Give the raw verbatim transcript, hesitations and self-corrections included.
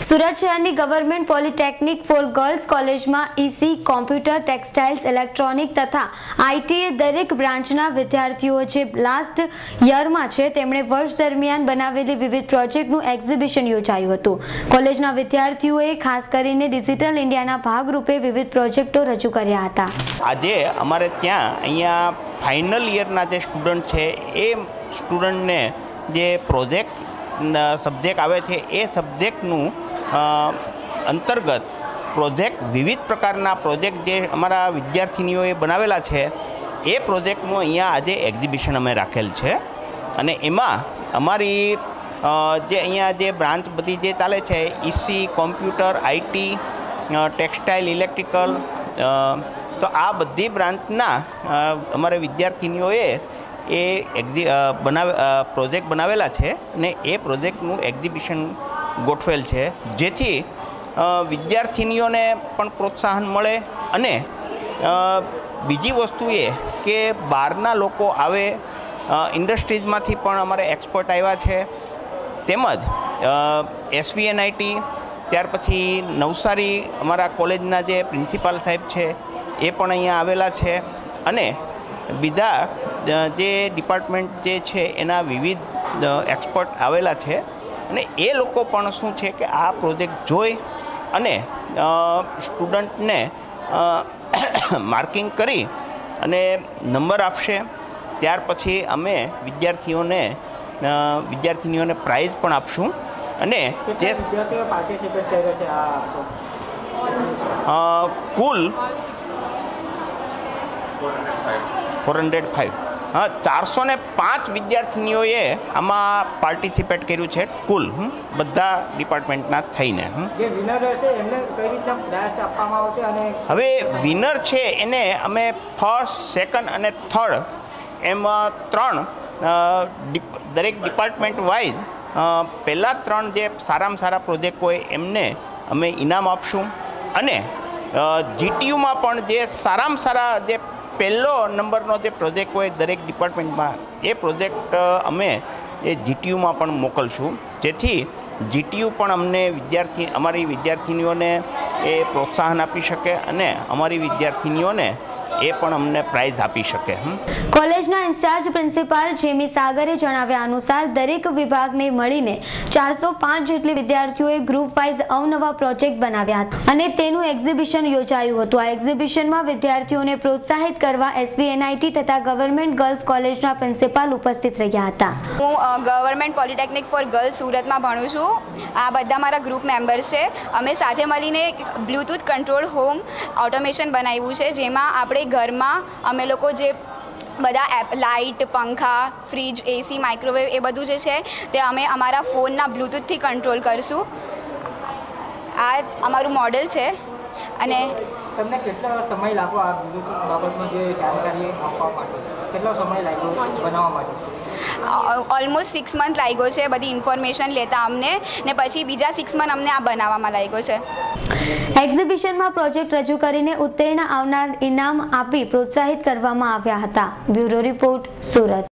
સુરત શહેરની government polytechnic for girls કોલેજમાં EC, computer, textiles, electronic તથા આઈટીએ દરેક બ્રાન્ચના વિદ્યાર્થીઓ જે લાસ્ટ યરમાં છે તેમણે વર્ષ દરમિયાન બનાવેલી વિવિધ પ્રોજેક્ટનું એક્ઝિબિશન યોજાયું હતું। કોલેજના વિદ્યાર્થીઓએ ખાસ કરીને ડિજિટલ ઇન્ડિયાના ભાગરૂપે વિવિધ પ્રોજેક્ટો રજૂ કર્યા હતા। આજે અમારે ત્યાં અહીંયા ફાઇનલ યરના જે સ્ટુડન્ટ છે એ સ્ટુડન્ટને જે પ્રોજેક્ટ સબ્જેક્ટ આવે છે એ સબ્જેક્ટનું અંતર્ગત પ્રોજેક્ટ વિવિધ પ્રકારના પ્રોજેક્ટ જે અમારા વિદ્યાર્થીનીઓએ બનાવેલા છે એ પ્રોજેક્ટનું અહીંયા આજે એક્ઝિબિશન અમે રાખેલ છે અને એમાં અમારી જે અહીંયા જે બ્રાન્ચ બધી જે ચાલે છે EC, computer, IT, textile, electrical, તો આ બધી બ્રાન્ચના અમારે વિદ્યાર્થીનીઓએ એ એક્ઝિ બનાવે પ્રોજેક્ટ બનાવેલા છે અને એ પ્રોજેક્ટનું એક્ઝિબિશન ગોઠવેલ છે જેથી વિદ્યાર્થીનીઓને પણ પ્રોત્સાહન મળે અને બીજી વસ્તુ એ કે બહારના લોકો આવે, ઇન્ડસ્ટ્રીઝમાંથી પણ અમારે એક્સપર્ટ આવ્યા છે, તેમજ એસવીએનઆઈટી, ત્યાર પછી નવસારી અમારા કોલેજના જે પ્રિન્સિપાલ સાહેબ છે એ પણ અહીંયા આવેલા છે અને બીજા જે ડિપાર્ટમેન્ટ જે છે એના વિવિધ એક્સપર્ટ આવેલા છે અને એ લોકો પણ શું છે કે આ પ્રોજેક્ટ જોઈ અને સ્ટુડન્ટને માર્કિંગ કરી અને નંબર આપશે। ત્યાર પછી અમે વિદ્યાર્થીઓને વિદ્યાર્થીનીઓને પ્રાઇઝ પણ આપશું અને જે પાર્ટિસિપેટ કર્યો છે આ કુલ ફોર હંડ્રેડ ફાઇવ હા ચારસો ને પાંચ વિદ્યાર્થીનીઓએ આમાં પાર્ટિસિપેટ કર્યું છે કુલ બધા ડિપાર્ટમેન્ટના થઈને। જે વિનર હશે એમને કઈ રીતના પ્રાઇઝ આપવામાં આવશે અને હવે વિનર છે એને અમે ફર્સ્ટ, સેકન્ડ અને થર્ડ એમાં ત્રણ દરેક ડિપાર્ટમેન્ટ વાઇઝ પહેલાં ત્રણ જે સારામાં સારા પ્રોજેક્ટ હોય એમને અમે ઇનામ આપશું અને જીટીયુમાં પણ જે સારામાં સારા જે પહેલો નંબરનો જે પ્રોજેક્ટ હોય દરેક ડિપાર્ટમેન્ટમાં એ પ્રોજેક્ટ અમે એ જીટીયુમાં પણ મોકલશું જેથી જીટીયુ પણ અમને વિદ્યાર્થી અમારી વિદ્યાર્થીનીઓને એ પ્રોત્સાહન આપી શકે અને અમારી વિદ્યાર્થીનીઓને એ પણ અમને પ્રાઇઝ આપી શકે। કોલેજના ઇન્ચાર્જ પ્રિન્સિપાલ જેમી સાગરે જણાવ્યા અનુસાર દરેક વિભાગને મળીને ચારસો પાંચ જેટલી વિદ્યાર્થીઓએ ગ્રુપ વાઇઝ અવનવા પ્રોજેક્ટ બનાવ્યા હતા અને તેનું એક્ઝિબિશન યોજાયું હતું। આ એક્ઝિબિશનમાં વિદ્યાર્થીઓને પ્રોત્સાહિત કરવા એસવીએનઆઈટી તથા ગવર્મેન્ટ ગર્લ્સ કોલેજના પ્રિન્સિપાલ ઉપસ્થિત રહ્યા હતા। હું ગવર્મેન્ટ પોલિટેકનિક ફોર ગર્લ્સ સુરતમાં ભણું છું। આ બધા મારા ગ્રુપ મેમ્બર્સ છે। અમે સાથે મળીને બ્લૂટૂથ કંટ્રોલ હોમ ઓટોમેશન બનાવ્યું છે જેમાં આપણે ઘરમાં અમે લોકો જે બધા એપ લાઇટ, પંખા, ફ્રીજ, એસી, માઇક્રોવેવ એ બધું જે છે તે અમે અમારા ફોનના બ્લૂટૂથથી કંટ્રોલ કરશું। આ અમારું મોડેલ છે અને તમને કેટલો સમય લાગ્યો આ બ્લૂટૂથ બાબતમાં જે જાણકારી આપવા માટે? કેટલો સમય લાગ્યો બનાવવા માટે? ઓલમોસ્ટ સિક્સ મંથ લાગ્યો છે બધી ઇન્ફોર્મેશન લેતા અમને ને પછી બીજા સિક્સ મંથ અમને આ બનાવવામાં લાગ્યો છે। એક્ઝિબિશનમાં પ્રોજેક્ટ રજૂ કરીને ઉત્તીર્ણ આવનાર ઇનામ આપી પ્રોત્સાહિત કરવામાં આવ્યા હતા। Bureau report, Surat.